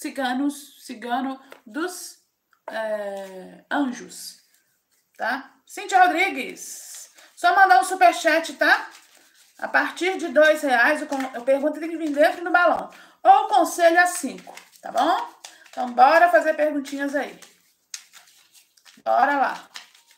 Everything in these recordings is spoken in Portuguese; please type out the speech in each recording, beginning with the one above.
cigano dos anjos, tá? Cíntia Rodrigues, só mandar um superchat, tá? A partir de R$2, eu pergunto tem que vir dentro do balão. Ou o conselho a 5, tá bom? Então, bora fazer perguntinhas aí. Bora lá.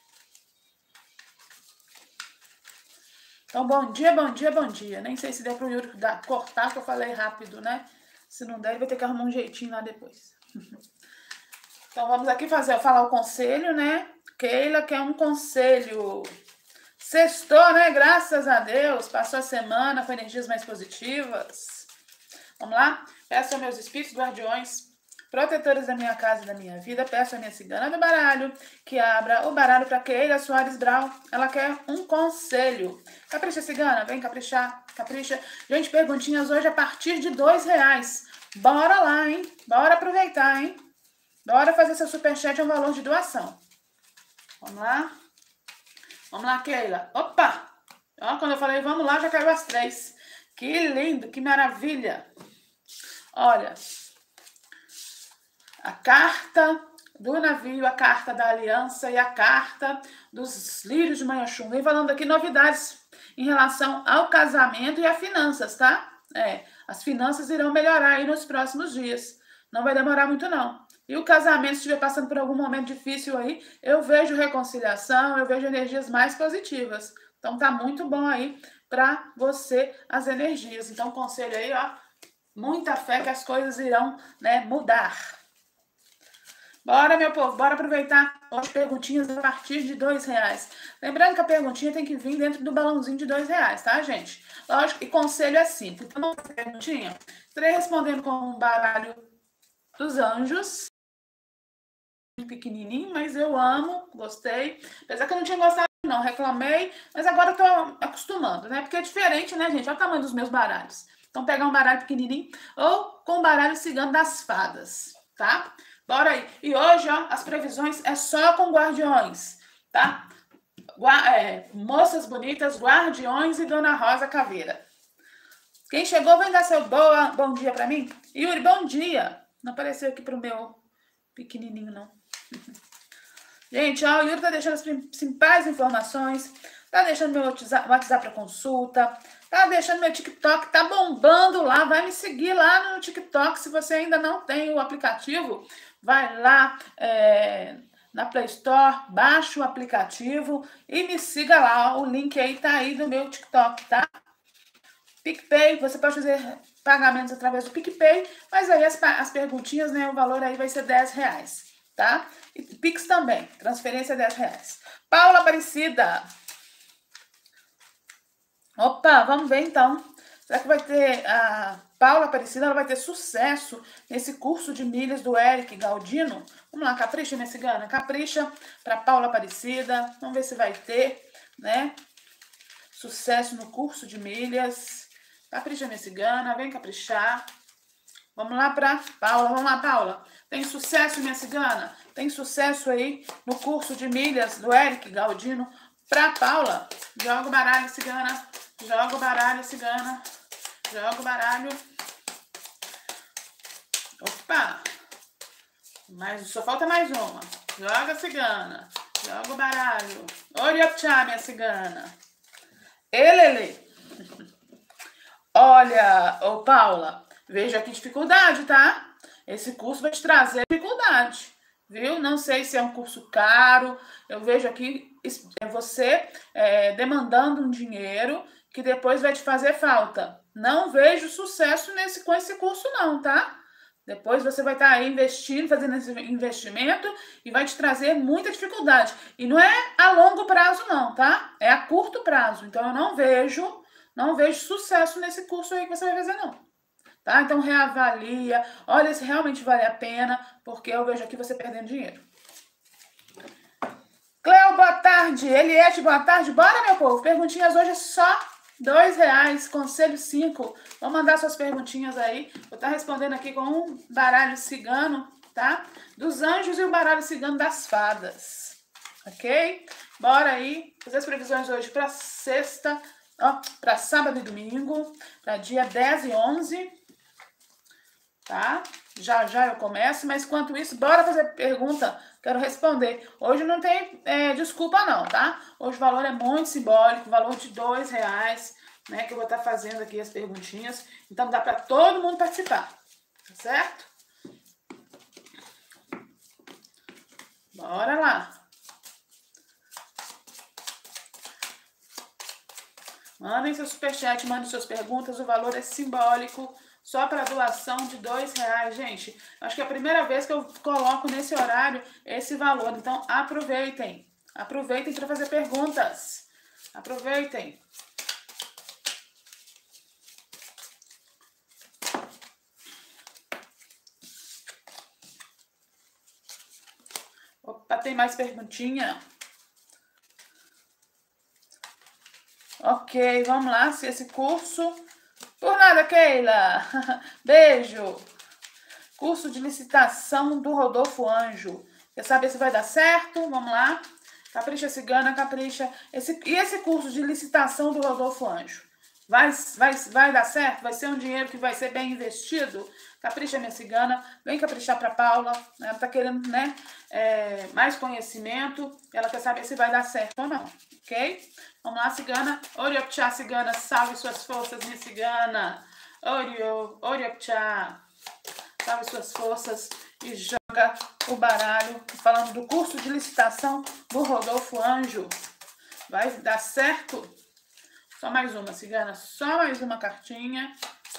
Então, bom dia, bom dia, bom dia. Nem sei se deu pro Yuri cortar, que eu falei rápido, né? Se não der, ele vai ter que arrumar um jeitinho lá depois. Então, vamos aqui falar o conselho, né? Keila quer um conselho. Sextou, né? Graças a Deus. Passou a semana com energias mais positivas. Vamos lá? Peço aos meus espíritos guardiões, protetores da minha casa e da minha vida, peço a minha cigana do baralho que abra o baralho para Keila Soares Brau. Ela quer um conselho. Capricha, cigana, vem caprichar, capricha. Gente, perguntinhas hoje a partir de R$2. Bora lá, hein? Bora aproveitar, hein? Bora fazer seu superchat, é um valor de doação. Vamos lá? Vamos lá, Keila. Opa! Ó, quando eu falei vamos lá, já caiu as 3. Que lindo, que maravilha. Olha, a carta do navio, a carta da aliança e a carta dos lírios de Manhushum. Vem falando aqui novidades em relação ao casamento e a finanças, tá? As finanças irão melhorar aí nos próximos dias. Não vai demorar muito, não. E o casamento, se estiver passando por algum momento difícil aí, eu vejo reconciliação, eu vejo energias mais positivas. Então, tá muito bom aí para você as energias. Então, conselho aí, ó, muita fé que as coisas irão, né, mudar. Bora, meu povo, bora aproveitar as perguntinhas a partir de R$2. Lembrando que a perguntinha tem que vir dentro do balãozinho de R$2, tá, gente? Lógico, e conselho é simples. Então, vamos fazer a perguntinha? Estarei respondendo com um baralho dos anjos. Pequenininho, mas eu amo, gostei. Apesar que eu não tinha gostado, não, reclamei, mas agora eu tô acostumando, né? Porque é diferente, né, gente? Olha o tamanho dos meus baralhos. Então, pegar um baralho pequenininho ou com o baralho cigano das fadas, tá? Bora aí. E hoje, ó, as previsões é só com guardiões, tá? Moças bonitas, guardiões e Dona Rosa Caveira. Quem chegou, vem dar seu bom dia pra mim. Yuri, bom dia. Não apareceu aqui pro meu pequenininho, não. Gente, ó, o Yuri tá deixando as principais informações, tá deixando meu WhatsApp para consulta, tá deixando meu TikTok, tá bombando lá, vai me seguir lá no TikTok, se você ainda não tem o aplicativo, vai lá na Play Store, baixa o aplicativo e me siga lá, ó, o link aí tá aí no meu TikTok, tá? PicPay, você pode fazer pagamentos através do PicPay, mas aí as perguntinhas, né, o valor aí vai ser R$10. Tá? E Pix também, transferência R$10. Paula Aparecida. Opa, vamos ver então. Será que vai ter a Paula Aparecida, ela vai ter sucesso nesse curso de milhas do Eric Galdino? Vamos lá, capricha, minha cigana, capricha para Paula Aparecida. Vamos ver se vai ter, né? Sucesso no curso de milhas. Capricha, minha cigana, vem caprichar. Vamos lá para Paula, vamos lá, Paula. Tem sucesso, minha cigana? Tem sucesso aí no curso de milhas do Eric Galdino para Paula? Joga o baralho, cigana. Joga o baralho, cigana. Joga o baralho. Opa! Mas só falta mais uma. Joga, cigana. Joga o baralho. Orioptcha, minha cigana. Elele. Olha, ô Paula, vejo aqui dificuldade, tá? Esse curso vai te trazer dificuldade, viu? Não sei se é um curso caro. Eu vejo aqui você demandando um dinheiro que depois vai te fazer falta. Não vejo sucesso com esse curso não, tá? Depois você vai estar aí investindo, fazendo esse investimento e vai te trazer muita dificuldade. E não é a longo prazo não, tá? É a curto prazo. Então eu não vejo sucesso nesse curso aí que você vai fazer não. Tá? Então reavalia, olha se realmente vale a pena, porque eu vejo aqui você perdendo dinheiro. Cleo, boa tarde. Eliette, boa tarde. Bora, meu povo. Perguntinhas hoje é só R$2. Conselho 5. Vamos mandar suas perguntinhas aí. Vou estar respondendo aqui com um baralho cigano, tá? Dos anjos e o baralho cigano das fadas. Ok? Bora aí fazer as previsões hoje para sexta, ó, para sábado e domingo, para dia 10 e 11. tá? Já já eu começo, mas enquanto isso, bora fazer pergunta, quero responder. Hoje não tem desculpa não, tá? Hoje o valor é muito simbólico, valor de R$2, né? Que eu vou estar fazendo aqui as perguntinhas. Então dá para todo mundo participar, tá certo? Bora lá. Mandem seu superchat, mandem suas perguntas, o valor é simbólico. Só para doação de R$2, gente. Acho que é a primeira vez que eu coloco nesse horário esse valor. Então, aproveitem. Aproveitem para fazer perguntas. Aproveitem. Opa, tem mais perguntinha? Ok, vamos lá. Se esse curso... Por nada, Keila. Beijo. Curso de licitação do Rodolfo Anjo. Quer saber se vai dar certo? Vamos lá. Capricha Cigana, capricha. E esse curso de licitação do Rodolfo Anjo? Vai dar certo? Vai ser um dinheiro que vai ser bem investido? Capricha, minha cigana. Vem caprichar para Paula. Ela está querendo, né, mais conhecimento. Ela quer saber se vai dar certo ou não. Ok? Vamos lá, cigana. Oriopchá, cigana. Salve suas forças, minha cigana. Oriopchá. Salve suas forças e joga o baralho. Falando do curso de licitação do Rodolfo Anjo. Vai dar certo? Só mais uma, cigana. Só mais uma cartinha.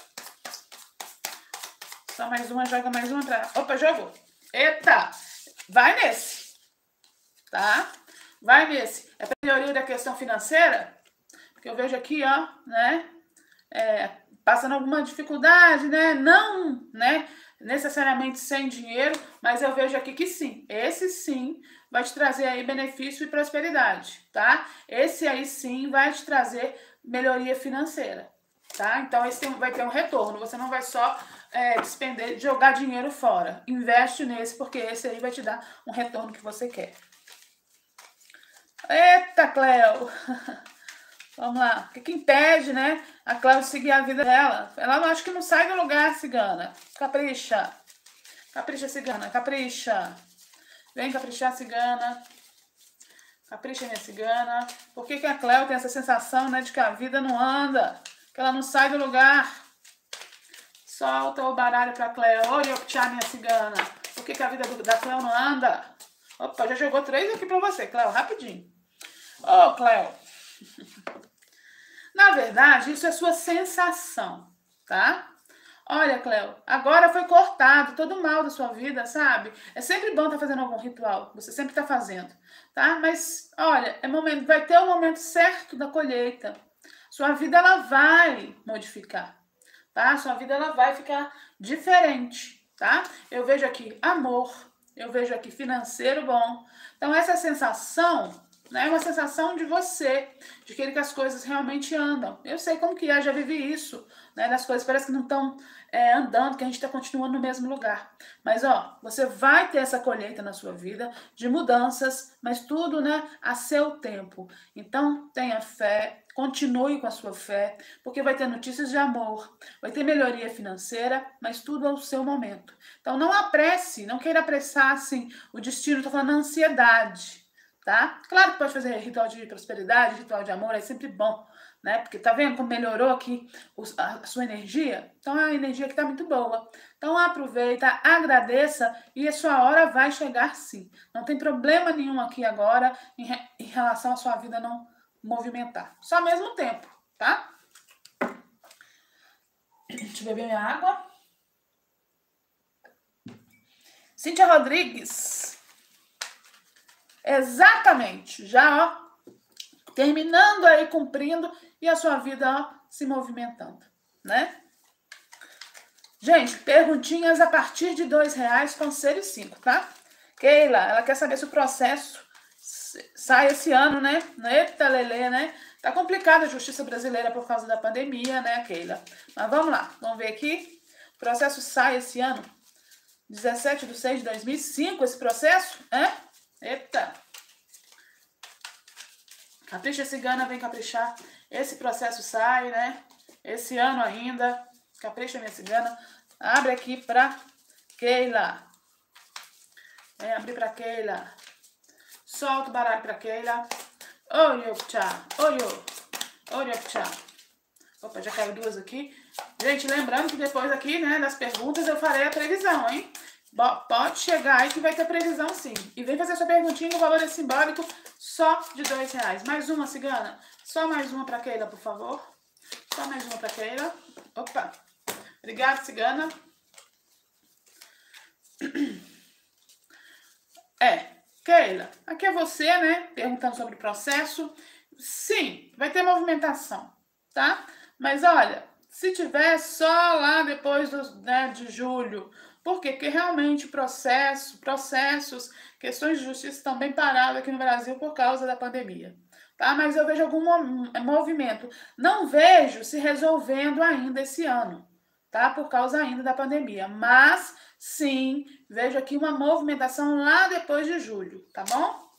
Só mais uma, joga mais uma pra... Opa, jogou. Eita! Vai nesse. Tá? Vai nesse. É pra melhoria da questão financeira? Porque eu vejo aqui, ó, né? Passando alguma dificuldade, né? Não, né? Necessariamente sem dinheiro, mas eu vejo aqui que sim. Esse sim vai te trazer aí benefício e prosperidade, tá? Esse aí sim vai te trazer melhoria financeira, tá? Então esse vai ter um retorno. Você não vai só despender, jogar dinheiro fora. Investe nesse, porque esse aí vai te dar um retorno que você quer. Eita, Cleo! Vamos lá. O que impede, né, a Cláudia seguir a vida dela? Ela acho que não sai do lugar, cigana. Capricha. Capricha, cigana. Capricha. Vem caprichar, cigana. Capricha, minha cigana. Por que a Cléo tem essa sensação, né, de que a vida não anda? Que ela não sai do lugar? Solta o baralho pra Cléo. Oriopchá, minha cigana. Por que a vida da Cléo não anda? Opa, já jogou 3 aqui pra você, Cléo. Rapidinho. Ô, Cléo. Na verdade, isso é sua sensação, tá? Olha, Cléo, agora foi cortado todo o mal da sua vida, sabe? É sempre bom estar fazendo algum ritual, você sempre está fazendo, tá? Mas, olha, vai ter o momento certo da colheita. Sua vida, ela vai modificar, tá? Sua vida, ela vai ficar diferente, tá? Eu vejo aqui amor, eu vejo aqui financeiro bom. Então, essa sensação... É uma sensação de você, de querer que as coisas realmente andam. Eu sei como que é, já vivi isso, né? Das coisas parece que não estão andando, que a gente está continuando no mesmo lugar. Mas, ó, você vai ter essa colheita na sua vida de mudanças, mas tudo, né, a seu tempo. Então, tenha fé, continue com a sua fé, porque vai ter notícias de amor, vai ter melhoria financeira, mas tudo ao seu momento. Então, não apresse, não queira apressar, assim, o destino, estou falando a ansiedade. Tá? Claro que pode fazer ritual de prosperidade, ritual de amor, é sempre bom, né? Porque tá vendo como melhorou aqui a sua energia? Então a energia aqui tá muito boa. Então aproveita, agradeça e a sua hora vai chegar sim. Não tem problema nenhum aqui agora em relação à sua vida não movimentar. Só mesmo tempo, tá? Deixa eu beber minha água. Cíntia Rodrigues. Exatamente, já ó, terminando aí, cumprindo e a sua vida ó, se movimentando, né? Gente, perguntinhas a partir de R$2, conselho 5, tá? Keila, ela quer saber se o processo sai esse ano, né? Eita, Lelê, né? Tá complicada a justiça brasileira por causa da pandemia, né, Keila? Mas vamos lá, vamos ver aqui. O processo sai esse ano, 17/6/2005, esse processo, Eita! Capricha cigana, vem caprichar. Esse processo sai, né? Esse ano ainda. Capricha, minha cigana. Abre aqui pra Keila. Vem abrir pra Keila. Solta o baralho pra Keila. Oyopcha. Oyopcha. Opa, já caiu duas aqui. Gente, lembrando que depois aqui, né, das perguntas, eu farei a previsão, hein? Pode chegar aí que vai ter previsão sim. E vem fazer sua perguntinha, o valor é simbólico, só de R$2. Mais uma, cigana. Só mais uma pra Keila, por favor. Só mais uma pra Keila. Opa. Obrigada, cigana. Keila, aqui é você, né? Perguntando sobre o processo. Sim, vai ter movimentação, tá? Mas olha, se tiver só lá depois de julho. Por quê? Porque realmente processos, questões de justiça estão bem paradas aqui no Brasil por causa da pandemia. Tá? Mas eu vejo algum movimento. Não vejo se resolvendo ainda esse ano, tá? Por causa ainda da pandemia. Mas, sim, vejo aqui uma movimentação lá depois de julho, tá bom?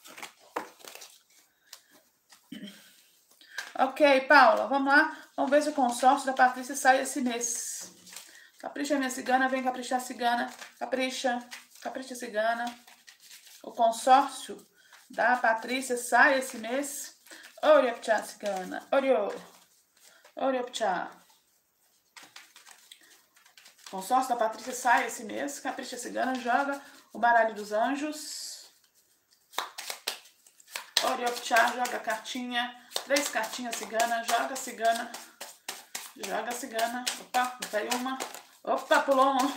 Ok, Paula, vamos lá. Vamos ver se o consórcio da Patrícia sai esse mês. Capricha, minha cigana. Vem caprichar, cigana. Capricha. Capricha, cigana. O consórcio da Patrícia sai esse mês. Oriopcha, cigana. Oriopcha. Consórcio da Patrícia sai esse mês. Capricha, cigana. Joga o baralho dos anjos. Oriopcha, joga a cartinha. 3 cartinhas, cigana. Joga, cigana. Joga, cigana. Opa, caiu uma. Opa, pulou uma.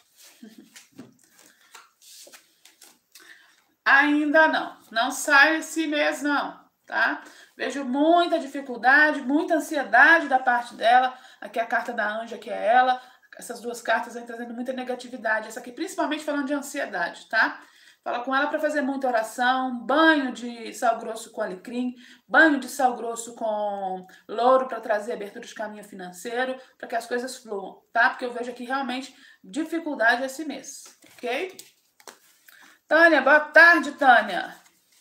Ainda não. Não sai esse mês, não, tá? Vejo muita dificuldade, muita ansiedade da parte dela. Aqui a carta da anja, que é ela. Essas duas cartas vêm trazendo muita negatividade. Essa aqui principalmente falando de ansiedade, tá? Fala com ela para fazer muita oração, banho de sal grosso com alecrim, banho de sal grosso com louro para trazer abertura de caminho financeiro, para que as coisas fluam, tá? Porque eu vejo aqui realmente dificuldade esse mês, ok? Tânia, boa tarde, Tânia.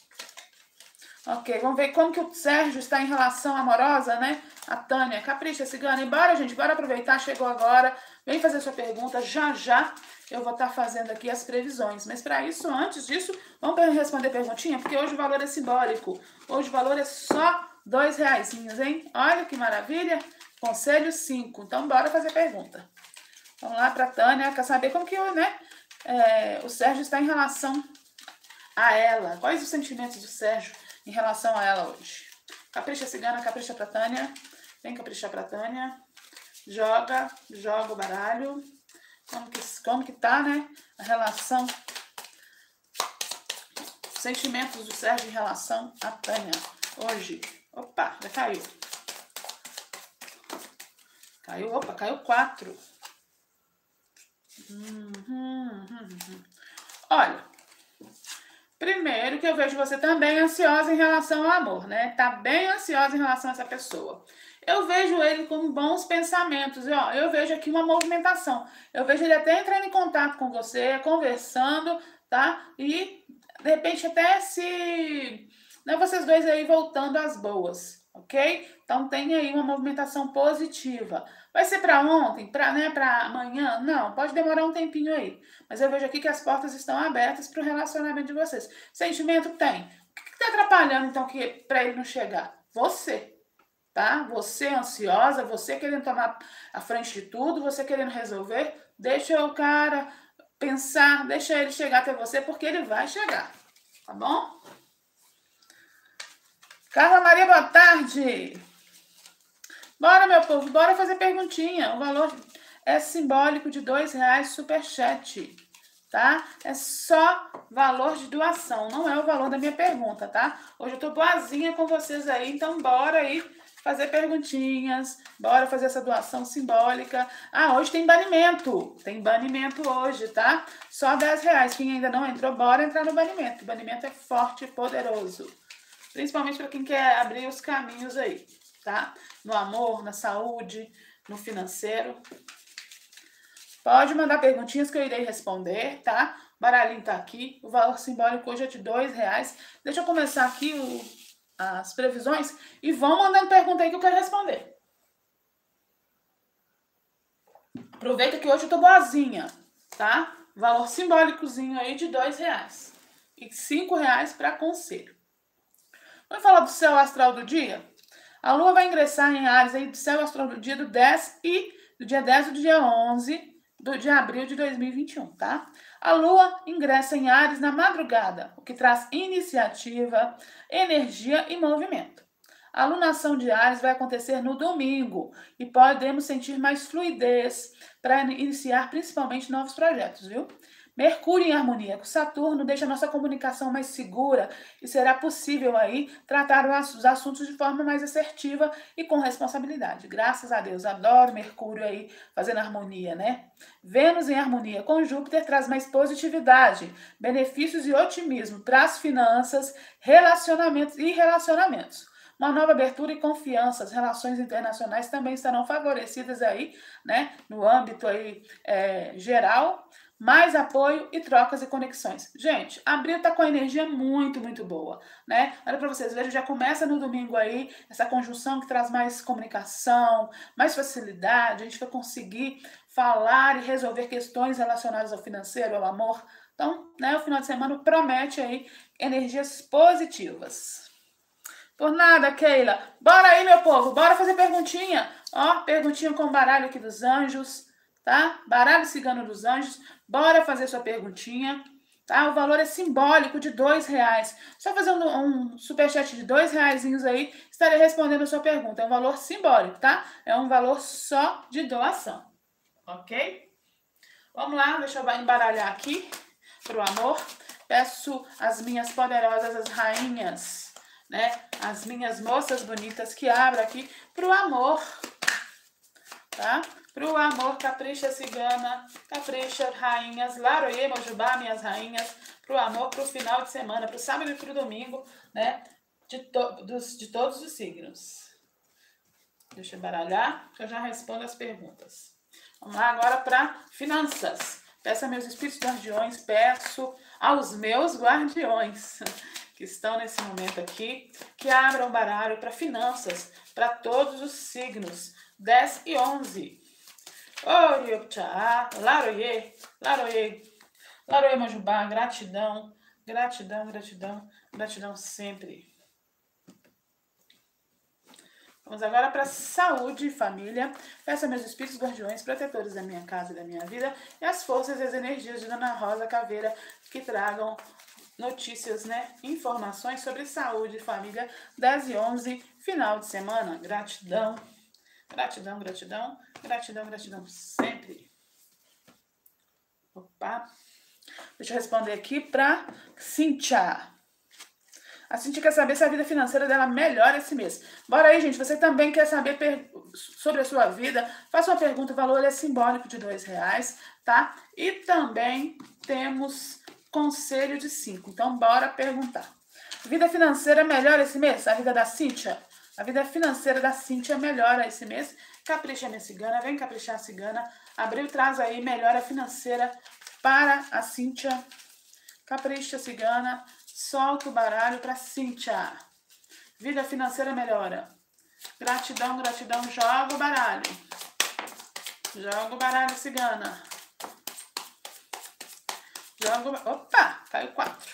Ok, vamos ver como que o Sérgio está em relação amorosa, né? A Tânia, capricha, cigana. E bora, gente, bora aproveitar, chegou agora. Vem fazer sua pergunta, já eu vou estar fazendo aqui as previsões. Mas para isso, antes disso, vamos responder perguntinha, porque hoje o valor é simbólico. Hoje o valor é só R$2, hein? Olha que maravilha. Conselho 5. Então, bora fazer pergunta. Vamos lá para Tânia, quer saber como que o Sérgio está em relação a ela. Quais os sentimentos do Sérgio em relação a ela hoje? Capricha, cigana, capricha pra Tânia. Vem caprichar pra Tânia. Joga o baralho. Como que tá, né? A relação. Sentimentos do Sérgio em relação a Tânia hoje. Opa, já caiu. Caiu 4. Olha, primeiro que eu vejo você também ansiosa em relação ao amor, né? Tá bem ansiosa em relação a essa pessoa. Eu vejo ele com bons pensamentos. E, ó, eu vejo aqui uma movimentação. Eu vejo ele até entrando em contato com você, conversando, tá? E, de repente, até vocês dois aí voltando às boas, ok? Então, tem aí uma movimentação positiva. Vai ser para ontem, para amanhã? Não, pode demorar um tempinho aí. Mas eu vejo aqui que as portas estão abertas para o relacionamento de vocês. Sentimento tem. O que está atrapalhando, então, para ele não chegar? Você. Tá? Você ansiosa, você querendo tomar a frente de tudo, você querendo resolver, deixa o cara pensar, deixa ele chegar até você, porque ele vai chegar, tá bom? Carla Maria, boa tarde! Bora, meu povo, bora fazer perguntinha. O valor é simbólico de R$2, superchat, tá? É só valor de doação, não é o valor da minha pergunta, tá? Hoje eu tô boazinha com vocês aí, então bora aí fazer perguntinhas, bora fazer essa doação simbólica. Ah, hoje tem banimento hoje, tá? Só R$10. Quem ainda não entrou, bora entrar no banimento. O banimento é forte e poderoso, principalmente para quem quer abrir os caminhos aí, tá? No amor, na saúde, no financeiro. Pode mandar perguntinhas que eu irei responder, tá? O baralhinho tá aqui. O valor simbólico hoje é de R$2. Deixa eu começar aqui as previsões e vão mandando pergunta aí que eu quero responder. Aproveita que hoje eu tô boazinha, tá? Valor simbólicozinho aí de R$2. E R$5 para conselho. Vamos falar do céu astral do dia? A Lua vai ingressar em Áries aí do céu astral do dia do 10 e do dia 10 e do dia 11 de abril de 2021, tá? A Lua ingressa em Áries na madrugada, o que traz iniciativa, energia e movimento. A alunação de Áries vai acontecer no domingo e podemos sentir mais fluidez para iniciar principalmente novos projetos, viu? Mercúrio em harmonia com Saturno deixa a nossa comunicação mais segura e será possível aí tratar os assuntos de forma mais assertiva e com responsabilidade. Graças a Deus, adoro Mercúrio aí fazendo harmonia, né? Vênus em harmonia com Júpiter traz mais positividade, benefícios e otimismo para as finanças, relacionamentos. Uma nova abertura e confiança, as relações internacionais também estarão favorecidas aí, né, no âmbito aí geral, mais apoio e trocas e conexões. Gente, abril tá com a energia muito, muito boa, né? Olha para vocês, veja, já começa no domingo aí essa conjunção que traz mais comunicação, mais facilidade, a gente vai conseguir falar e resolver questões relacionadas ao financeiro, ao amor. Então, né, o final de semana promete aí energias positivas. Por nada, Keila. Bora aí, meu povo. Bora fazer perguntinha. Ó, perguntinha com baralho aqui dos anjos, tá? Baralho cigano dos anjos. Bora fazer sua perguntinha, tá? O valor é simbólico de R$2. Só fazer um superchat de R$2 aí, estarei respondendo a sua pergunta. É um valor simbólico, tá? É um valor só de doação, ok? Vamos lá, deixa eu embaralhar aqui pro amor. Peço às minhas poderosas, as rainhas, né? As minhas moças bonitas que abram aqui pro amor, tá? Pro amor, capricha cigana, capricha rainhas, Laroie, Mojubá, minhas rainhas, pro amor, pro final de semana, pro sábado e pro domingo, né? De todos os signos. Deixa eu baralhar, que eu já respondo as perguntas. Vamos lá agora para finanças. Peço a meus espíritos guardiões, peço aos meus guardiões que estão nesse momento aqui, que abram baralho para finanças, para todos os signos, 10 e 11. Oriopcha, Laroye, Laroye, Laroye Majubá, gratidão, gratidão, gratidão, gratidão sempre. Vamos agora para saúde e família. Peço a meus espíritos guardiões, protetores da minha casa e da minha vida, e as forças e as energias de Dona Rosa Caveira que tragam notícias, né? Informações sobre saúde e família, 10 e 11, final de semana. Gratidão, gratidão, gratidão, gratidão, gratidão sempre. Opa! Deixa eu responder aqui para Cíntia. A Cintia quer saber se a vida financeira dela melhora esse mês. Bora aí, gente. Você também quer saber sobre a sua vida? Faça uma pergunta. O valor é simbólico de R$2, tá? E também temos conselho de 5. Então, bora perguntar. Vida financeira melhora esse mês? A vida da Cíntia? A vida financeira da Cíntia melhora esse mês. Capricha, minha cigana. Vem caprichar, cigana. Abril traz aí melhora financeira para a Cíntia. Capricha, cigana. Solta o baralho para Cíntia. Vida financeira melhora. Gratidão, gratidão. Joga o baralho. Joga o baralho, cigana. Joga o... Opa! Caiu 4.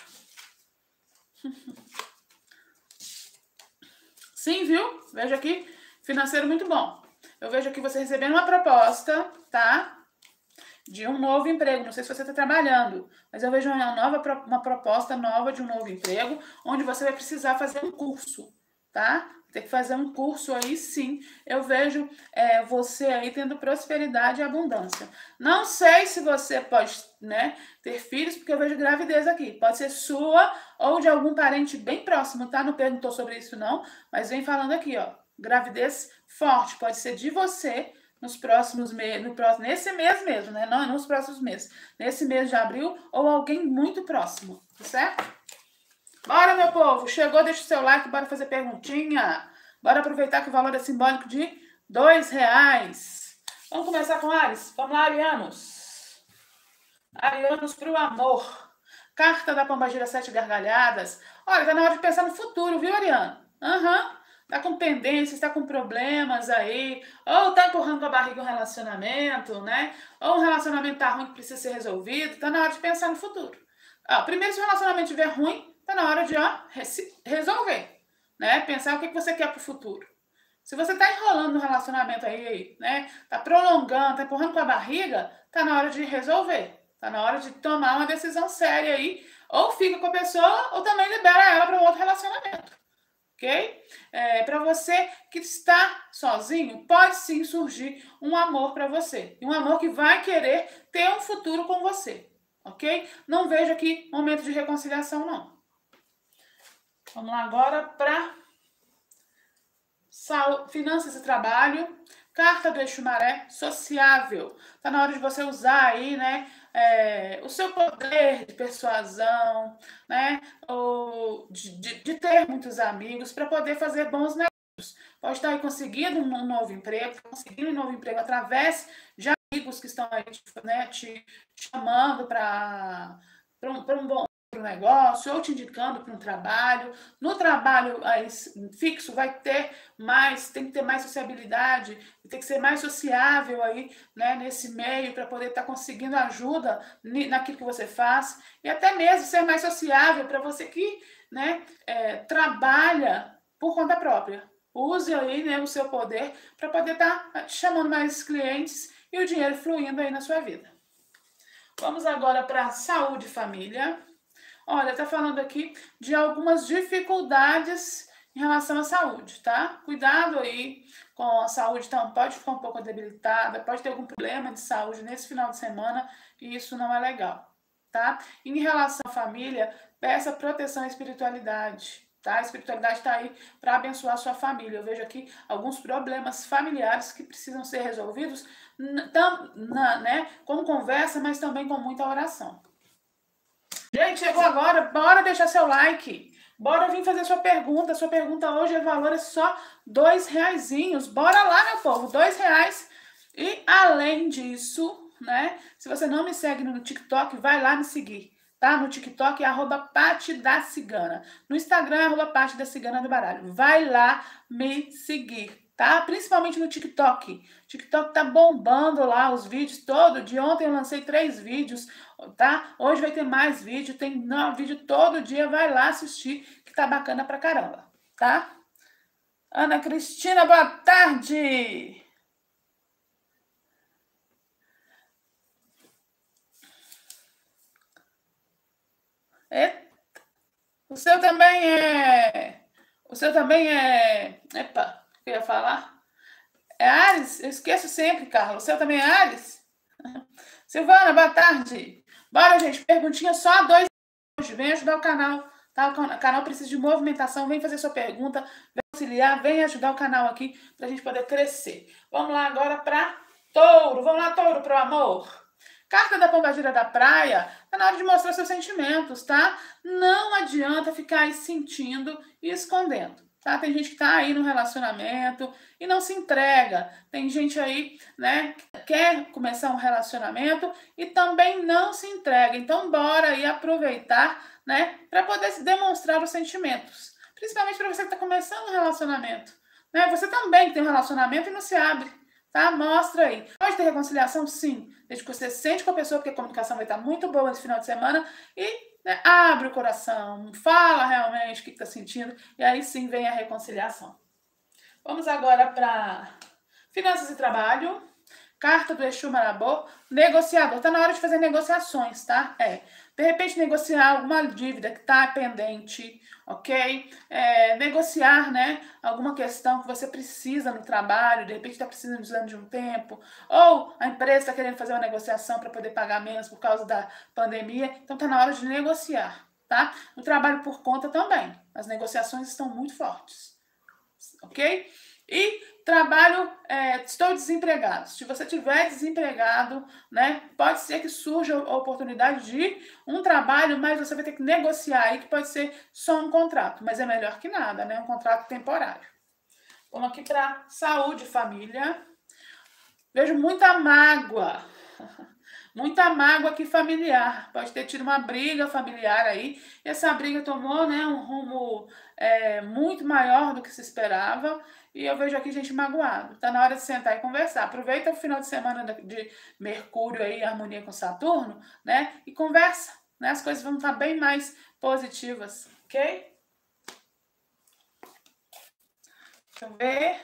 Sim, viu? Veja aqui. Financeiro muito bom. Eu vejo aqui você recebendo uma proposta, tá? De um novo emprego. Não sei se você está trabalhando, mas eu vejo uma proposta nova de um novo emprego, onde você vai precisar fazer um curso, tá? Tem que fazer um curso aí, sim. Eu vejo você aí tendo prosperidade e abundância. Não sei se você pode, né, ter filhos, porque eu vejo gravidez aqui. Pode ser sua ou de algum parente bem próximo, tá? Não perguntou sobre isso, não, mas vem falando aqui, ó. Gravidez forte. Pode ser de você nos próximos meses, nesse mês mesmo, né? Não nos próximos meses. Nesse mês de abril ou alguém muito próximo, tá certo? Bora, meu povo! Chegou, deixa o seu like, bora fazer perguntinha. Bora aproveitar que o valor é simbólico de R$2. Vamos começar com Ares? Vamos lá, arianos. Arianos pro amor. Carta da Pombagira 7 gargalhadas. Olha, tá na hora de pensar no futuro, viu, Ariano? tá com pendências, tá com problemas aí, ou tá empurrando com a barriga um relacionamento, né? Ou um relacionamento tá ruim que precisa ser resolvido, tá na hora de pensar no futuro. Primeiro, se o relacionamento estiver ruim, tá na hora de resolver, né? Pensar o que você quer pro futuro. Se você tá enrolando no relacionamento aí, né? Tá prolongando, tá empurrando com a barriga, tá na hora de resolver. Tá na hora de tomar uma decisão séria aí. Ou fica com a pessoa, ou também libera ela para um outro relacionamento. Ok? Para você que está sozinho, pode sim surgir um amor para você. E um amor que vai querer ter um futuro com você. Ok? Não vejo aqui momento de reconciliação, não. Vamos lá agora para finanças e trabalho. Carta do Exu Maré, sociável. Tá na hora de você usar aí, né, o seu poder de persuasão, né, ou de ter muitos amigos para poder fazer bons negócios. Pode estar aí conseguindo um novo emprego, conseguindo um novo emprego através de amigos que estão aí, né, te chamando para um bom negócio ou te indicando para um trabalho. No trabalho fixo vai ter mais, tem que ter mais sociabilidade, tem que ser mais sociável aí, né, nesse meio para poder estar conseguindo ajuda naquilo que você faz e até mesmo ser mais sociável para você que, né, trabalha por conta própria. Use aí, né, o seu poder para poder estar chamando mais clientes e o dinheiro fluindo aí na sua vida. Vamos agora para saúde e família. Olha, tá falando aqui de algumas dificuldades em relação à saúde, tá? Cuidado aí com a saúde, então pode ficar um pouco debilitada, pode ter algum problema de saúde nesse final de semana e isso não é legal, tá? Em relação à família, peça proteção à espiritualidade, tá? A espiritualidade está aí para abençoar a sua família. Eu vejo aqui alguns problemas familiares que precisam ser resolvidos, né, com conversa, mas também com muita oração. Gente, chegou agora, bora deixar seu like. Bora vir fazer sua pergunta. Sua pergunta hoje, o valor é só R$2. Bora lá, meu povo, R$2. E além disso, né? Se você não me segue no TikTok, vai lá me seguir. Tá? No TikTok é @PatiDaCigana. No Instagram é @PatiDaCiganaDoBaralho. Vai lá me seguir. Tá? Principalmente no TikTok. TikTok tá bombando lá os vídeos todo. De ontem eu lancei 3 vídeos, tá? Hoje vai ter mais vídeo, tem vídeo todo dia, vai lá assistir, que tá bacana pra caramba, tá? Ana Cristina, boa tarde! O seu também é... O seu também é... Epa, o que eu ia falar? É Ares? Eu esqueço sempre, Carlos. O seu também é Ares? Silvana, boa tarde. Bora, gente. Perguntinha só R$2 hoje. Vem ajudar o canal. Tá? O canal precisa de movimentação. Vem fazer sua pergunta. Vem auxiliar. Vem ajudar o canal aqui pra gente poder crescer. Vamos lá agora para Touro. Vamos lá, Touro, pro amor. Carta da Pombagira da Praia. Tá na hora de mostrar seus sentimentos, tá? Não adianta ficar aí sentindo e escondendo. Tá? Tem gente que tá aí no relacionamento e não se entrega. Tem gente aí, né, que quer começar um relacionamento e também não se entrega. Então, bora aí aproveitar, né, para poder demonstrar os sentimentos. Principalmente para você que está começando um relacionamento. Né? Você também tem um relacionamento e não se abre. Tá? Mostra aí. Pode ter reconciliação? Sim. Desde que você sente com a pessoa, porque a comunicação vai estar muito boa esse final de semana e, né, abre o coração, fala realmente o que está sentindo e aí sim vem a reconciliação. Vamos agora para finanças e trabalho. Carta do Exu Marabô, negociador. Tá na hora de fazer negociações, tá? De repente negociar alguma dívida que tá pendente, ok? Negociar, né, alguma questão que você precisa no trabalho, de repente tá precisando de um tempo, ou a empresa está querendo fazer uma negociação para poder pagar menos por causa da pandemia, então tá na hora de negociar, tá? No trabalho por conta também, as negociações estão muito fortes, ok? E trabalho, estou desempregado. Se você tiver desempregado, né, pode ser que surja a oportunidade de um trabalho, mas você vai ter que negociar aí, que pode ser só um contrato, mas é melhor que nada, né? Um contrato temporário. Vamos aqui para saúde, família. Vejo muita mágoa. Muita mágoa aqui familiar. Pode ter tido uma briga familiar aí. E essa briga tomou, né, um rumo muito maior do que se esperava. E eu vejo aqui gente magoado. Tá na hora de sentar e conversar. Aproveita o final de semana de Mercúrio aí, harmonia com Saturno, né? E conversa, né? As coisas vão estar bem mais positivas, ok? Deixa eu ver.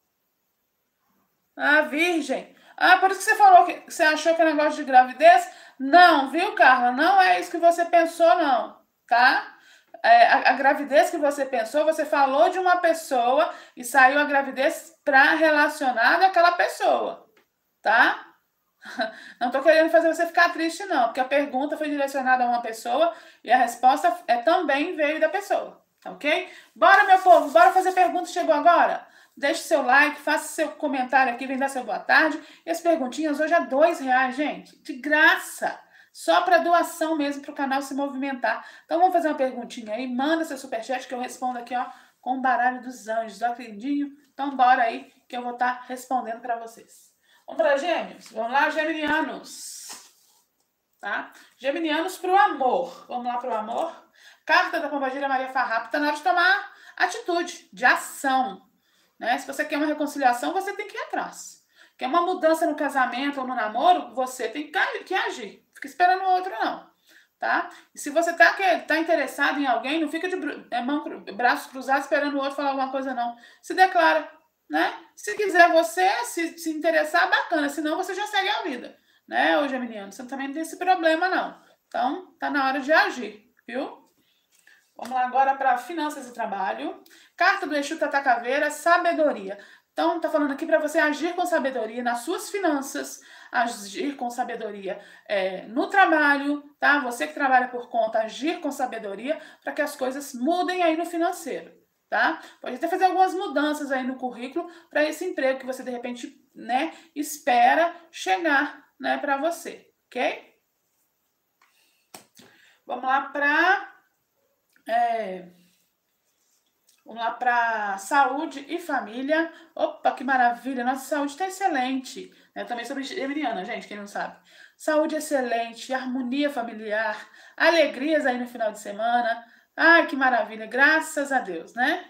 Ah, virgem. Ah, por isso que você falou que você achou que é negócio de gravidez? Não, viu, Carla? Não é isso que você pensou, não, tá? A gravidez que você pensou, você falou de uma pessoa e saiu a gravidez para relacionada àquela pessoa, tá? Não tô querendo fazer você ficar triste, não, porque a pergunta foi direcionada a uma pessoa e a resposta também veio da pessoa, tá ok? Bora, meu povo, bora fazer pergunta. Chegou agora? Deixe seu like, faça seu comentário aqui, vem dar seu boa tarde. E as perguntinhas hoje é R$2, gente, de graça. Só para doação mesmo, para o canal se movimentar. Então vamos fazer uma perguntinha aí, manda seu superchat que eu respondo aqui, ó, com o baralho dos anjos, ó, queridinho? Então bora aí que eu vou estar respondendo para vocês. Vamos para Gêmeos? Vamos lá, Geminianos. Tá? Geminianos para o amor. Vamos lá para o amor. Carta da Pombagira Maria Farrapo. Está na hora de tomar atitude, de ação. Né? Se você quer uma reconciliação, você tem que ir atrás. Quer uma mudança no casamento ou no namoro, você tem que agir. Fica esperando o outro, não. Tá? E se você tá interessado em alguém, não fica de braços cruzados esperando o outro falar alguma coisa, não. Se declara. Né? Se quiser você se interessar, bacana. Senão você já segue a vida. Né, ô Geminiano? Você também não tem esse problema, não. Então, tá na hora de agir, viu? Vamos lá agora para finanças e trabalho. Carta do Exu Tata Caveira, sabedoria. Então, tá falando aqui para você agir com sabedoria nas suas finanças, agir com sabedoria no trabalho, tá? Você que trabalha por conta, agir com sabedoria para que as coisas mudem aí no financeiro, tá? Pode até fazer algumas mudanças aí no currículo para esse emprego que você, de repente, né, espera chegar, né, para você, ok? Vamos lá para... Vamos lá para saúde e família. Opa, que maravilha! Nossa saúde está excelente. Eu também sou geminiana, gente, quem não sabe. Saúde excelente, harmonia familiar, alegrias aí no final de semana. Ai, que maravilha! Graças a Deus, né?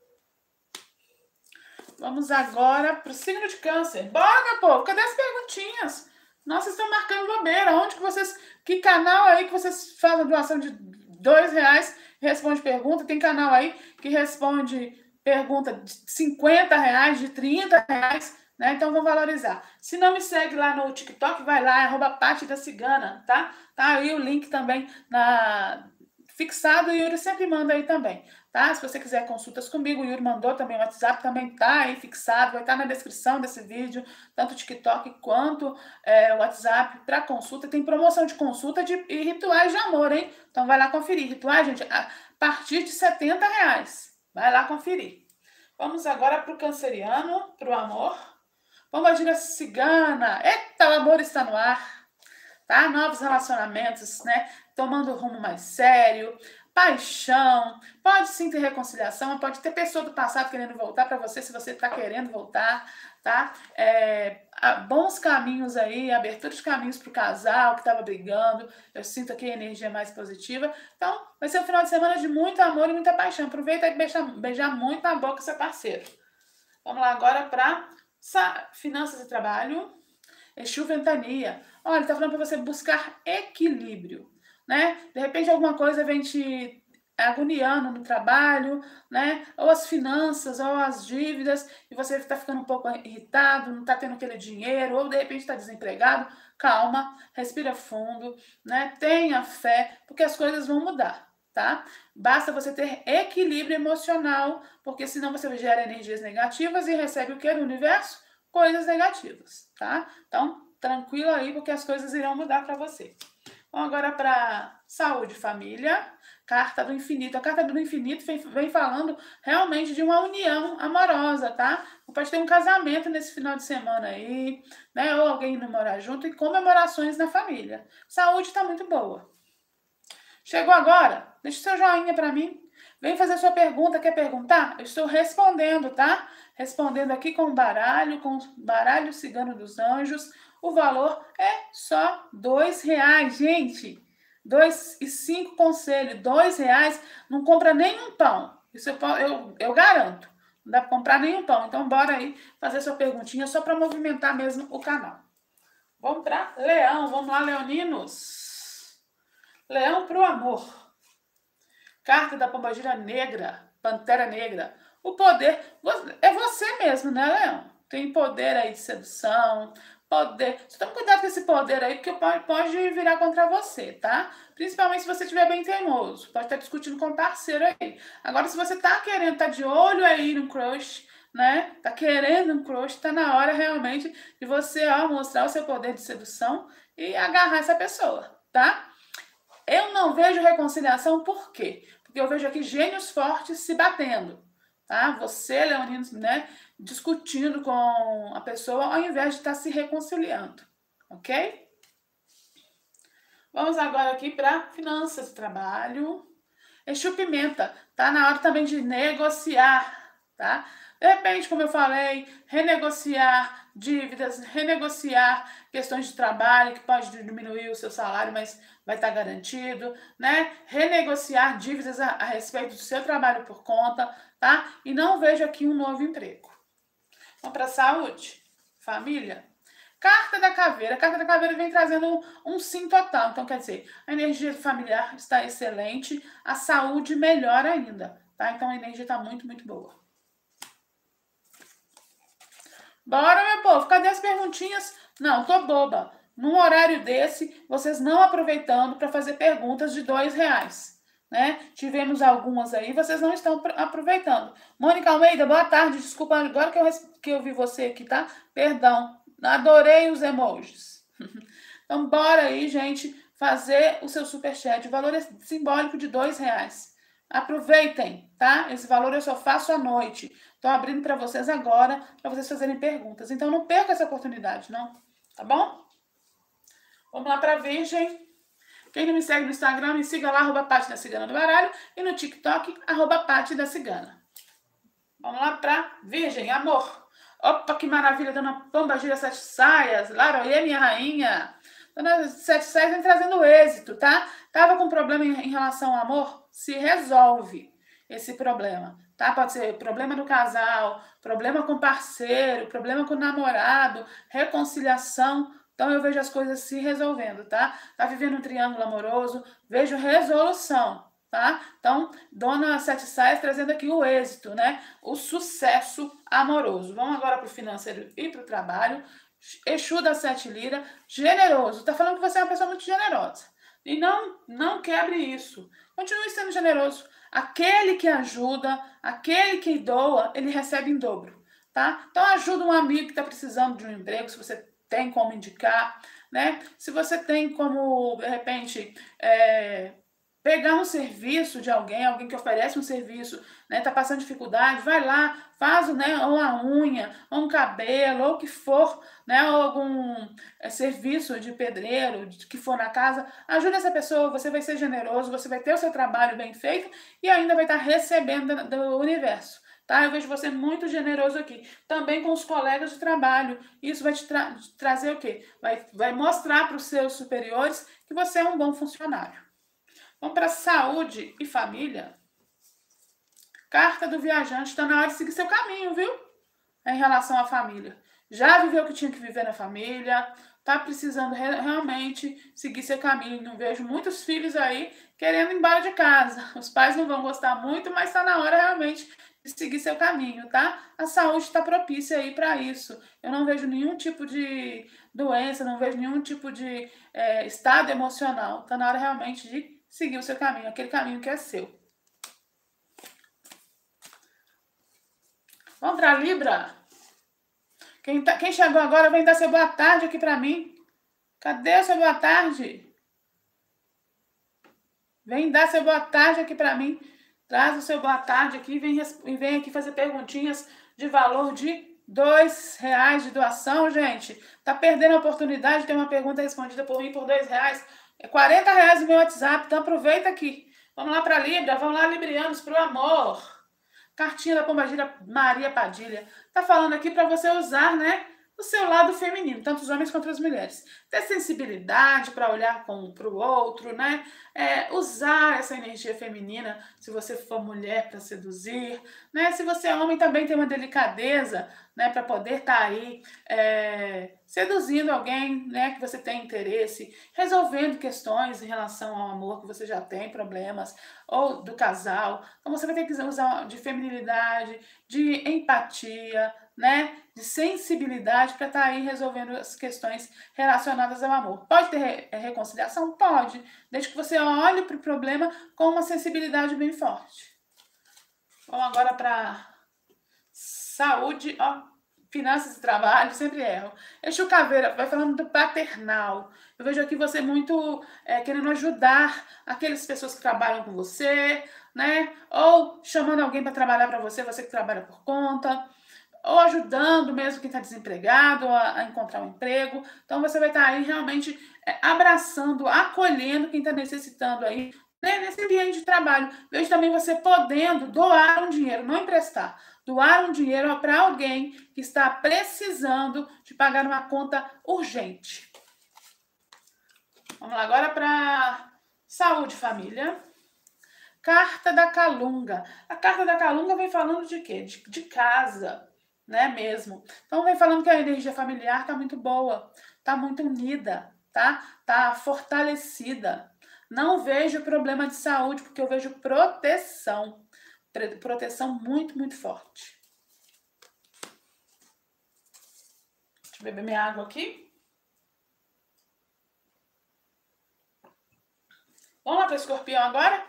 Vamos agora para o signo de câncer. Bora, meu povo! Cadê as perguntinhas? Nossa, vocês estão marcando bobeira. Onde que vocês... Que canal aí que vocês fazem doação de R$2 e responde pergunta? Tem canal aí que responde pergunta de R$50, de R$30, né? Então vamos valorizar. Se não me segue lá no TikTok, vai lá, @PatiDaCigana, tá? Tá aí o link também fixado, o Yuri sempre manda aí também, tá? Se você quiser consultas comigo, o Yuri mandou também, o WhatsApp também tá aí fixado, vai estar na descrição desse vídeo, tanto o TikTok quanto o WhatsApp para consulta. Tem promoção de consulta e rituais de amor, hein? Então vai lá conferir. Rituais, gente, a partir de R$70. Vai lá conferir. Vamos agora para o canceriano, para o amor. Pombagira Cigana. Eita, o amor está no ar. Tá? Novos relacionamentos, né? Tomando um rumo mais sério, paixão, pode sim ter reconciliação, pode ter pessoa do passado querendo voltar para você, se você está querendo voltar, tá? Bons caminhos aí, abertura de caminhos para o casal que estava brigando, eu sinto aqui a energia mais positiva. Então, vai ser um final de semana de muito amor e muita paixão. Aproveita e beijar muito na boca seu parceiro. Vamos lá agora para finanças e trabalho. Exu Ventania. Olha, tá falando para você buscar equilíbrio, né? De repente alguma coisa vem te agoniando no trabalho, né? Ou as finanças, ou as dívidas, e você está ficando um pouco irritado, não está tendo aquele dinheiro, ou de repente está desempregado. Calma, respira fundo, né? Tenha fé, porque as coisas vão mudar, tá? Basta você ter equilíbrio emocional, porque senão você gera energias negativas e recebe o que no universo? Coisas negativas, tá? Então, tranquilo aí, porque as coisas irão mudar para você. Vamos agora para saúde, família. Carta do infinito. A carta do infinito vem falando realmente de uma união amorosa, tá? Pode ter um casamento nesse final de semana aí, né? Ou alguém indo morar junto e comemorações na família. Saúde está muito boa. Chegou agora? Deixa o seu joinha para mim. Vem fazer sua pergunta. Quer perguntar? Eu estou respondendo, tá? Respondendo aqui com o baralho cigano dos anjos. O valor é só R$2, gente. 2,05 conselho, R$2 não compra nenhum pão. Isso eu garanto. Não dá para comprar nenhum pão. Então, bora aí fazer sua perguntinha só para movimentar mesmo o canal. Vamos para Leão. Vamos lá, leoninos. Leão pro amor. Carta da Pombagira Negra. Pantera Negra. O poder é você mesmo, né, Leão? Tem poder aí de sedução, poder. Só toma cuidado com esse poder aí, porque pode virar contra você, tá? Principalmente se você estiver bem teimoso. Pode estar discutindo com um parceiro aí. Agora, se você tá querendo, tá de olho aí no crush, né? Tá querendo um crush, tá na hora realmente de você, ó, mostrar o seu poder de sedução e agarrar essa pessoa, tá? Eu não vejo reconciliação, por quê? Porque eu vejo aqui gênios fortes se batendo, tá? Você, leonino, né, discutindo com a pessoa ao invés de estar se reconciliando, ok? Vamos agora aqui para finanças e trabalho. Exu Pimenta, tá na hora também de negociar, tá? De repente, como eu falei, renegociar dívidas, renegociar questões de trabalho que pode diminuir o seu salário, mas vai estar garantido, né? Renegociar dívidas a respeito do seu trabalho por conta, tá? E não vejo aqui um novo emprego. Vamos para saúde, família. Carta da Caveira. A Carta da Caveira vem trazendo um sim total. Então, quer dizer, a energia familiar está excelente, a saúde melhor ainda, tá? Então, a energia está muito, muito boa. Bora, meu povo, cadê as perguntinhas? Não, tô boba. Num horário desse, vocês não aproveitando para fazer perguntas de R$2, né? Tivemos algumas aí, vocês não estão aproveitando. Mônica Almeida, boa tarde. Desculpa, agora que eu vi você aqui, tá? Perdão, adorei os emojis. Então, bora aí, gente, fazer o seu superchat. O valor é simbólico de R$2. Aproveitem, tá? Esse valor eu só faço à noite. Tô abrindo para vocês agora, para vocês fazerem perguntas. Então, não perca essa oportunidade, não. Tá bom? Vamos lá para Virgem. Quem não me segue no Instagram, me siga lá, @Pati da Cigana do Baralho. E no TikTok, @Pati da Cigana. Vamos lá para Virgem, amor. Opa, que maravilha, dona Pombagira Sete Saias. Laroie, minha rainha. Dona Sete Saias vem trazendo êxito, tá? Tava com problema em relação ao amor? Se resolve esse problema, tá? Pode ser problema no casal, problema com parceiro, problema com namorado, reconciliação. Então, eu vejo as coisas se resolvendo, tá? Tá vivendo um triângulo amoroso, vejo resolução, tá? Então, Dona Sete Saias trazendo aqui o êxito, né? O sucesso amoroso. Vamos agora para o financeiro e para o trabalho. Exu da Sete Lira, generoso. Tá falando que você é uma pessoa muito generosa. E não quebre isso. Continue sendo generoso. Aquele que ajuda, aquele que doa, ele recebe em dobro, tá? Então, ajuda um amigo que está precisando de um emprego, se você tem como indicar, né? Se você tem como, de repente, pegar um serviço de alguém que oferece um serviço, né? Tá passando dificuldade, vai lá, faz, né? Ou a unha, ou um cabelo, ou o que for, né? Ou algum serviço de pedreiro, que for na casa, ajuda essa pessoa, você vai ser generoso, você vai ter o seu trabalho bem feito e ainda vai estar recebendo do universo. Tá? Eu vejo você muito generoso aqui. Também com os colegas de trabalho. Isso vai te trazer o quê? Vai mostrar para os seus superiores que você é um bom funcionário. Vamos para saúde e família. Carta do viajante. Está na hora de seguir seu caminho, viu? Em relação à família. Já viveu o que tinha que viver na família. Tá precisando realmente seguir seu caminho. Não vejo muitos filhos aí querendo ir embora de casa. Os pais não vão gostar muito, mas está na hora realmente de seguir seu caminho, tá? A saúde está propícia aí para isso. Eu não vejo nenhum tipo de doença, não vejo nenhum tipo de estado emocional. Está na hora realmente de seguir o seu caminho, aquele caminho que é seu. Vamos para Libra? Quem chegou agora vem dar seu boa tarde aqui para mim. Cadê o seu boa tarde? Vem dar seu boa tarde aqui para mim. Traz o seu boa tarde aqui e vem aqui fazer perguntinhas de valor de R$2 de doação, gente. Tá perdendo a oportunidade de ter uma pergunta respondida por mim por R$2. É R$40 no meu WhatsApp, então aproveita aqui. Vamos lá para Libra, vamos lá, librianos, pro amor. Cartinha da Pombagira Maria Padilha. Tá falando aqui para você usar, né, o seu lado feminino, tanto os homens quanto as mulheres. Ter sensibilidade para olhar para o outro, né? Usar essa energia feminina, se você for mulher, para seduzir, né? Se você é homem, também tem uma delicadeza, né? Para poder estar aí seduzindo alguém, né? Que você tem interesse, resolvendo questões em relação ao amor que você já tem, problemas, ou do casal. Então você vai ter que usar de feminilidade, de empatia, né? De sensibilidade para estar aí resolvendo as questões relacionadas ao amor. Pode ter reconciliação? Pode, desde que você olhe para o problema com uma sensibilidade bem forte. Vamos agora para saúde, ó, finanças e trabalho, sempre erro. Exu Caveira vai falando do paternal. Eu vejo aqui você muito querendo ajudar aquelas pessoas que trabalham com você, né? Ou chamando alguém para trabalhar para você, você que trabalha por conta, ou ajudando mesmo quem está desempregado a encontrar um emprego. Então você vai estar aí realmente abraçando, acolhendo quem está necessitando aí, né, nesse ambiente de trabalho. Vejo também você podendo doar um dinheiro, não emprestar, doar um dinheiro para alguém que está precisando de pagar uma conta urgente. Vamos lá agora para saúde, família. Carta da Calunga. A carta da Calunga vem falando de quê? De casa, né, mesmo. Então vem falando que a energia familiar tá muito boa, tá muito unida, tá fortalecida. Não vejo problema de saúde, porque eu vejo proteção. Proteção muito, muito forte. Deixa eu beber minha água aqui. Vamos lá para o escorpião agora?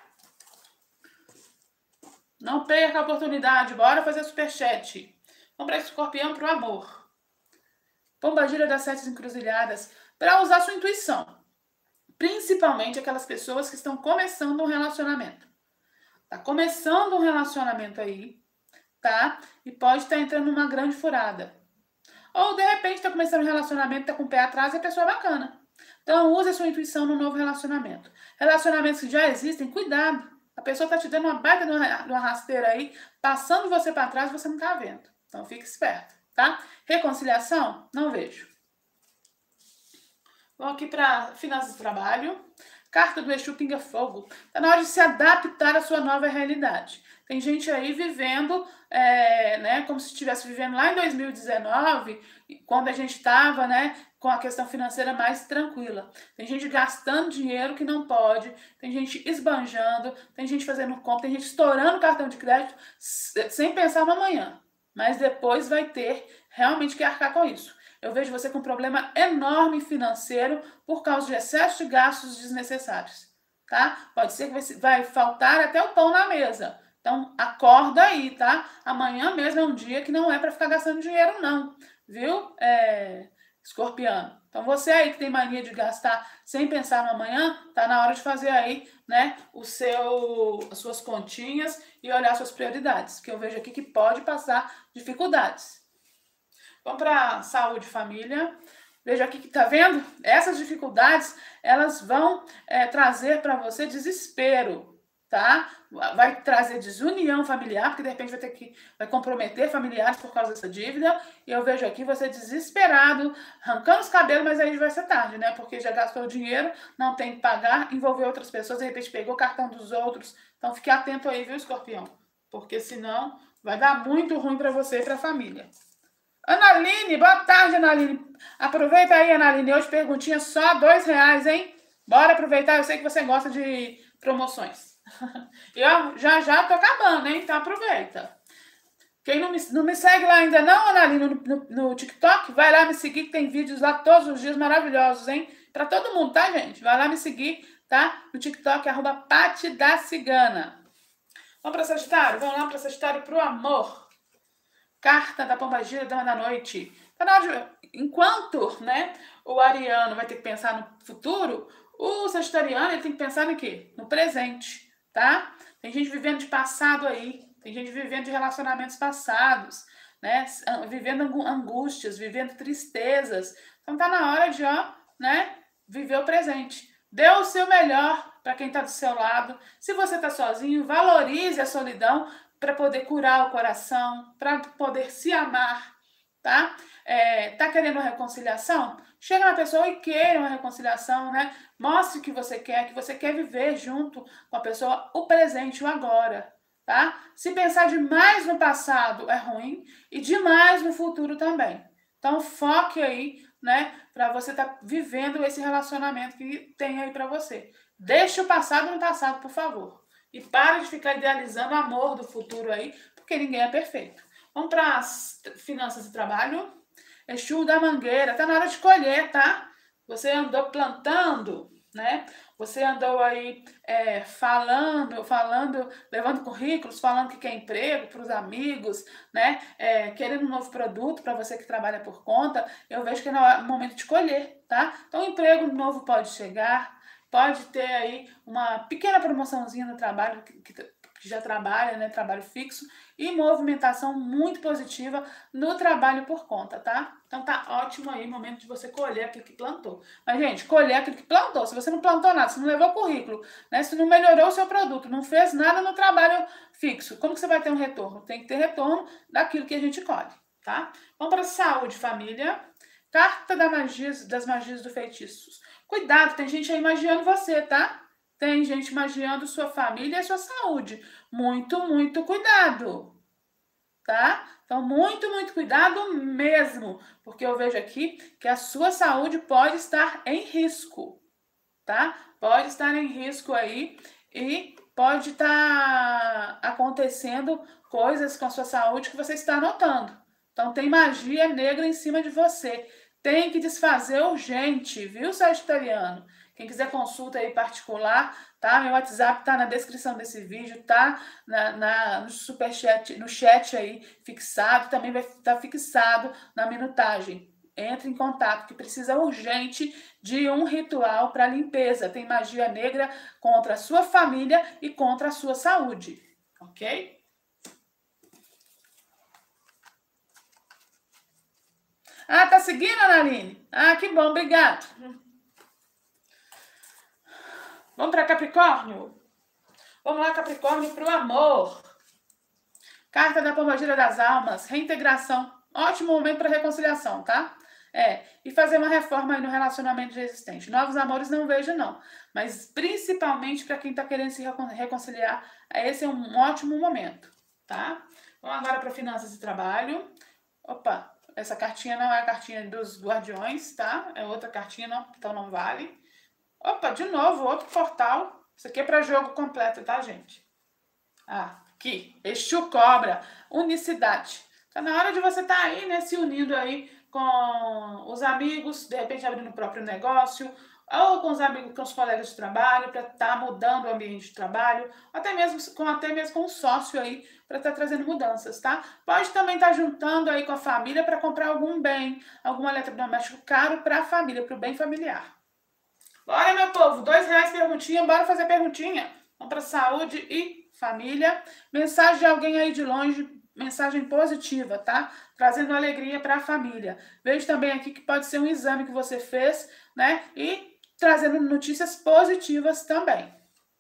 Não perca a oportunidade, bora fazer superchat. Vamos para escorpião, para o amor. Pombagira das sete encruzilhadas, para usar sua intuição. Principalmente aquelas pessoas que estão começando um relacionamento. Tá começando um relacionamento aí, tá? E pode estar entrando numa grande furada. Ou, de repente, tá começando um relacionamento, tá com o pé atrás e a pessoa é bacana. Então, use a sua intuição no novo relacionamento. Relacionamentos que já existem, cuidado. A pessoa tá te dando uma baita de uma rasteira aí, passando você para trás e você não tá vendo. Então, fique esperto, tá? Reconciliação? Não vejo. Vamos aqui para finanças e trabalho. Carta do Exu Pinga Fogo. Tá na hora de se adaptar à sua nova realidade. Tem gente aí vivendo, né, como se estivesse vivendo lá em 2019, quando a gente estava, né, com a questão financeira mais tranquila. Tem gente gastando dinheiro que não pode, tem gente esbanjando, tem gente fazendo compra, tem gente estourando cartão de crédito sem pensar no amanhã. Mas depois vai ter realmente que arcar com isso. Eu vejo você com um problema enorme financeiro por causa de excesso de gastos desnecessários, tá? Pode ser que vai faltar até o pão na mesa. Então, acorda aí, tá? Amanhã mesmo é um dia que não é para ficar gastando dinheiro, não. Viu, escorpião? Então, você aí que tem mania de gastar sem pensar no amanhã, tá na hora de fazer aí, né, as suas continhas e olhar suas prioridades, que eu vejo aqui que pode passar dificuldades. Vamos para saúde, família. Veja aqui que tá vendo? Essas dificuldades, elas vão trazer para você desespero, tá? Vai trazer desunião familiar, porque de repente vai comprometer familiares por causa dessa dívida. E eu vejo aqui você desesperado, arrancando os cabelos, mas aí vai ser tarde, né? Porque já gastou o dinheiro, não tem que pagar, envolveu outras pessoas, de repente pegou o cartão dos outros. Então fique atento aí, viu, escorpião? Porque senão vai dar muito ruim para você e para a família. Analine, boa tarde, Analine. Aproveita aí, Analine. Hoje perguntinha só R$2, hein? Bora aproveitar, eu sei que você gosta de promoções. Eu já tô acabando, hein? Então aproveita. Quem não me segue lá ainda não, Analine, no TikTok, vai lá me seguir, que tem vídeos lá todos os dias maravilhosos, hein? Pra todo mundo, tá, gente? Vai lá me seguir, tá? No TikTok, @PatiDaCigana. Vamos pra Sagitário? Vamos lá pra Sagitário pro amor. Carta da Pombagira, Dama da Noite. Tá na hora enquanto, né, o ariano vai ter que pensar no futuro, o sagitariano ele tem que pensar no quê? No presente, tá? Tem gente vivendo de passado aí, tem gente vivendo de relacionamentos passados, né, vivendo angústias, vivendo tristezas. Então tá na hora de, né, viver o presente. Dê o seu melhor para quem tá do seu lado. Se você tá sozinho, valorize a solidão, para poder curar o coração, para poder se amar, tá? Tá querendo uma reconciliação? Chega na pessoa e queira uma reconciliação, né? Mostre que você quer viver junto com a pessoa o presente, o agora, tá? Se pensar demais no passado é ruim e demais no futuro também. Então foque aí, né, para você estar vivendo esse relacionamento que tem aí para você. Deixe o passado no passado, por favor. E pare de ficar idealizando o amor do futuro aí, porque ninguém é perfeito. Vamos para as finanças e trabalho. Exu da mangueira, tá na hora de colher, tá? Você andou plantando, né? Você andou aí falando, levando currículos, falando que quer emprego para os amigos, né? Querendo um novo produto para você que trabalha por conta. Eu vejo que é o momento de colher, tá? Então, um emprego novo pode chegar, pode ter aí uma pequena promoçãozinha no trabalho que já trabalha, né? Trabalho fixo e movimentação muito positiva no trabalho por conta, tá? Então tá ótimo aí o momento de você colher aquilo que plantou. Mas, gente, colher aquilo que plantou. Se você não plantou nada, se não levou currículo, né? Se não melhorou o seu produto, não fez nada no trabalho fixo, como que você vai ter um retorno? Tem que ter retorno daquilo que a gente colhe, tá? Vamos para saúde, família. Carta das magias do feitiços. Cuidado, tem gente aí magiando você, tá? Tem gente magiando sua família e sua saúde. Muito, muito cuidado, tá? Então, muito, muito cuidado mesmo, porque eu vejo aqui que a sua saúde pode estar em risco, tá? Pode estar em risco aí e pode estar acontecendo coisas com a sua saúde que você está notando. Então, tem magia negra em cima de você. Tem que desfazer urgente, viu, Sagitariano? Quem quiser consulta aí particular, tá? Meu WhatsApp tá na descrição desse vídeo, tá? No superchat, no chat aí fixado, também vai estar fixado na minutagem. Entre em contato, que precisa urgente de um ritual para limpeza. Tem magia negra contra a sua família e contra a sua saúde, ok? Ah, tá seguindo, Analine? Ah, que bom, obrigado. Vamos para Capricórnio? Vamos lá, Capricórnio, para o amor. Carta da Pombagira das Almas, reintegração. Ótimo momento para reconciliação, tá? E fazer uma reforma aí no relacionamento já existente. Novos amores não vejo, não. Mas principalmente para quem está querendo se reconciliar, esse é um ótimo momento, tá? Vamos agora para finanças e trabalho. Opa, essa cartinha não é a cartinha dos guardiões, tá? É outra cartinha, não, então não vale. Opa, de novo, outro portal. Isso aqui é para jogo completo, tá, gente? Aqui, Exu Cobra, unicidade. Tá na hora de você estar aí, né, se unindo aí com os amigos, de repente abrindo o próprio negócio, ou com os amigos, com os colegas de trabalho, para estar mudando o ambiente de trabalho, até mesmo com um sócio aí, para estar trazendo mudanças, tá? Pode também estar juntando aí com a família para comprar algum bem, algum eletrodoméstico caro para a família, para o bem familiar. Bora, meu povo, R$2 perguntinha, bora fazer perguntinha. Vamos para saúde e família. Mensagem de alguém aí de longe, mensagem positiva, tá? Trazendo alegria para a família. Vejo também aqui que pode ser um exame que você fez, né? E trazendo notícias positivas também.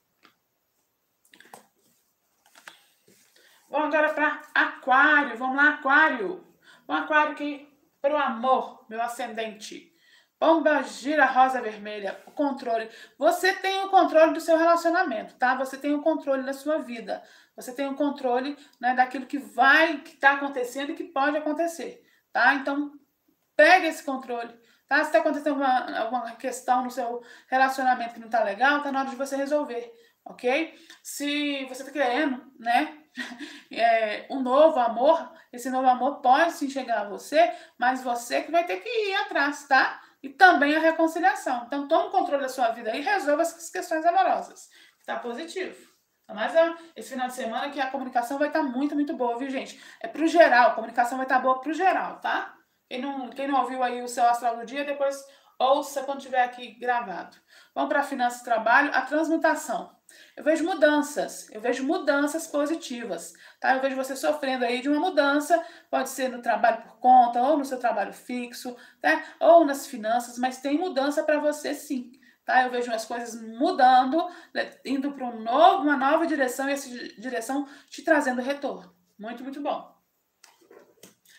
Vamos agora para Aquário. Vamos lá, Aquário. Um Aquário aqui para o amor, meu ascendente. Pomba gira rosa vermelha, o controle. Você tem o controle do seu relacionamento, tá? Você tem o controle da sua vida. Você tem o controle, né, daquilo que tá acontecendo e que pode acontecer, tá? Então, pega esse controle, tá? Se tá acontecendo alguma questão no seu relacionamento que não tá legal, tá na hora de você resolver, ok? Se você tá querendo, né, um novo amor, esse novo amor pode sim chegar a você, mas você que vai ter que ir atrás, tá? E também a reconciliação. Então, tome o controle da sua vida e resolva essas questões amorosas. Tá positivo. Mas esse final de semana que a comunicação vai estar muito, muito boa, viu, gente? É pro geral, a comunicação vai estar boa pro geral, tá? Quem não ouviu aí o seu astral do dia, depois ouça quando estiver aqui gravado. Vamos para finanças e trabalho, a transmutação. Eu vejo mudanças positivas, tá? Eu vejo você sofrendo aí de uma mudança, pode ser no trabalho por conta, ou no seu trabalho fixo, tá? Ou nas finanças, mas tem mudança para você sim, tá? Eu vejo as coisas mudando, indo para uma nova direção e essa direção te trazendo retorno. Muito, muito bom.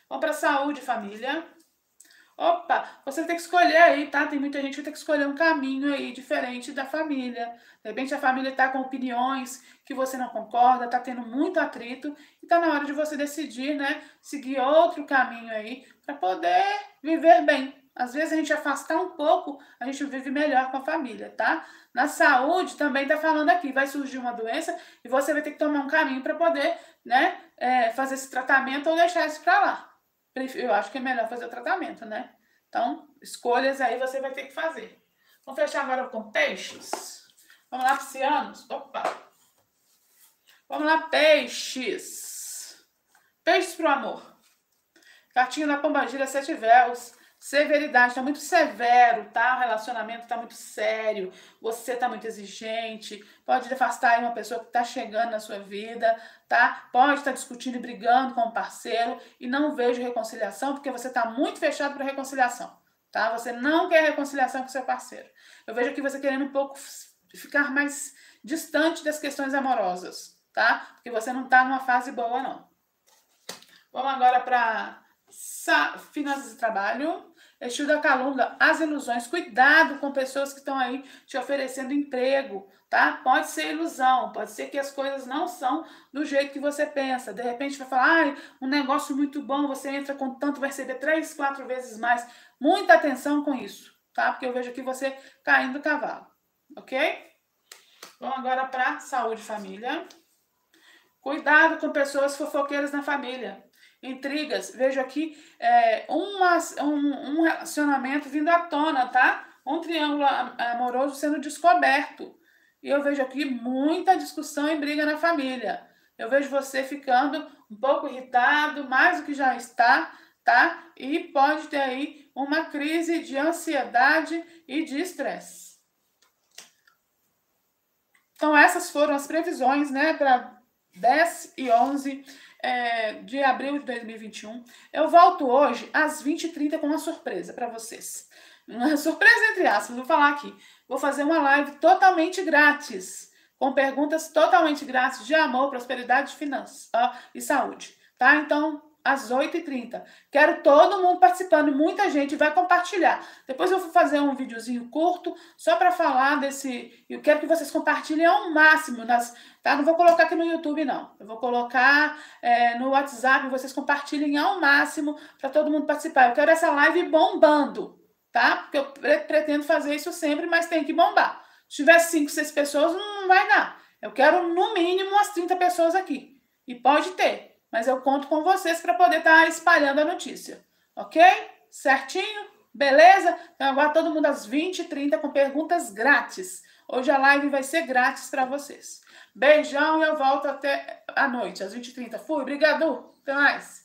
Vamos para saúde, família. Opa, você tem que escolher aí, tá? Tem muita gente que tem que escolher um caminho aí diferente da família. De repente a família tá com opiniões que você não concorda, tá tendo muito atrito, e tá na hora de você decidir, né? Seguir outro caminho aí para poder viver bem. Às vezes a gente afastar um pouco, a gente vive melhor com a família, tá? Na saúde também tá falando aqui, vai surgir uma doença e você vai ter que tomar um caminho para poder, né, fazer esse tratamento ou deixar isso para lá. Eu acho que é melhor fazer o tratamento, né? Então, escolhas aí você vai ter que fazer. Vamos fechar agora com peixes. Vamos lá, piscianos. Opa! Vamos lá, peixes. Peixes pro amor. Cartinha da Pombagira, 7 véus. Severidade, tá muito severo, tá? O relacionamento tá muito sério, você tá muito exigente, pode afastar aí uma pessoa que tá chegando na sua vida, tá? Pode estar discutindo e brigando com o parceiro e não vejo reconciliação porque você tá muito fechado para reconciliação, tá? Você não quer reconciliação com seu parceiro. Eu vejo aqui você querendo um pouco ficar mais distante das questões amorosas, tá? Porque você não tá numa fase boa, não. Vamos agora para finanças e trabalho. Exu da Calunga, as ilusões. Cuidado com pessoas que estão aí te oferecendo emprego, tá? Pode ser ilusão, pode ser que as coisas não são do jeito que você pensa. De repente vai falar, ah, um negócio muito bom, você entra com tanto, vai receber 3, 4 vezes mais. Muita atenção com isso, tá? Porque eu vejo aqui você caindo do cavalo, ok? Vamos agora para saúde e família. Cuidado com pessoas fofoqueiras na família. Intrigas, vejo aqui um relacionamento vindo à tona, tá? Um triângulo amoroso sendo descoberto. E eu vejo aqui muita discussão e briga na família. Eu vejo você ficando um pouco irritado, mais do que já está, tá? E pode ter aí uma crise de ansiedade e de estresse. Então essas foram as previsões, né, para 10 e 11 de abril de 2021. Eu volto hoje às 20h30 com uma surpresa para vocês. Uma surpresa entre aspas, vou falar aqui. Vou fazer uma live totalmente grátis, com perguntas totalmente grátis de amor, prosperidade, finanças e saúde, tá? Então, às 8h30. Quero todo mundo participando, muita gente vai compartilhar. Depois eu vou fazer um videozinho curto, só para falar desse... Eu quero que vocês compartilhem ao máximo, tá? Não vou colocar aqui no YouTube, não. Eu vou colocar no WhatsApp, vocês compartilhem ao máximo para todo mundo participar. Eu quero essa live bombando, tá? Porque eu pretendo fazer isso sempre, mas tem que bombar. Se tiver 5, 6 pessoas, não vai dar. Eu quero, no mínimo, umas 30 pessoas aqui. E pode ter. Mas eu conto com vocês para poder estar espalhando a notícia. Ok? Certinho? Beleza? Então agora todo mundo às 20h30 com perguntas grátis. Hoje a live vai ser grátis para vocês. Beijão e eu volto até a noite, às 20h30. Fui, obrigado. Até mais.